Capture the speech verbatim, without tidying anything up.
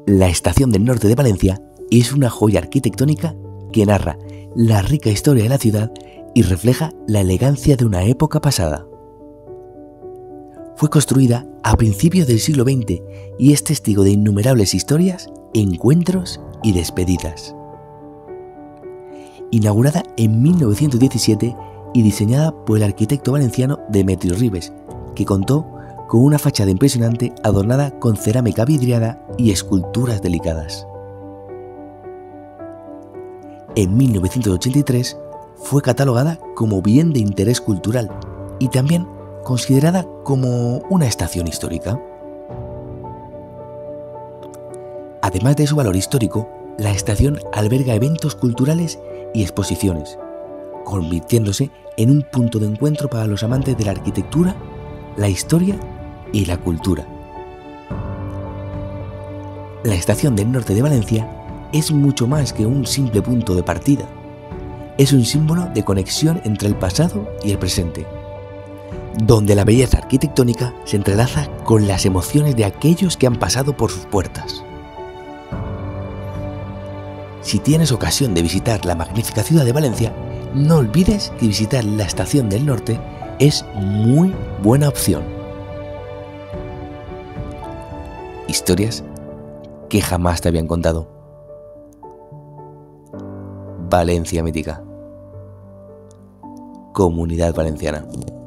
La Estación del Norte de Valencia es una joya arquitectónica que narra la rica historia de la ciudad y refleja la elegancia de una época pasada. Fue construida a principios del siglo veinte y es testigo de innumerables historias, encuentros y despedidas. Inaugurada en mil novecientos diecisiete y diseñada por el arquitecto valenciano Demetrio Ribes, que contó con una fachada impresionante adornada con cerámica vidriada y esculturas delicadas. En mil novecientos ochenta y tres fue catalogada como bien de interés cultural y también considerada como una estación histórica. Además de su valor histórico, la estación alberga eventos culturales y exposiciones, convirtiéndose en un punto de encuentro para los amantes de la arquitectura, la historia y la cultura. La Estación del Norte de Valencia es mucho más que un simple punto de partida. Es un símbolo de conexión entre el pasado y el presente, donde la belleza arquitectónica se entrelaza con las emociones de aquellos que han pasado por sus puertas. Si tienes ocasión de visitar la magnífica ciudad de Valencia, no olvides que visitar la Estación del Norte es muy buena opción. Historias que jamás te habían contado. Valencia mítica. Comunidad Valenciana.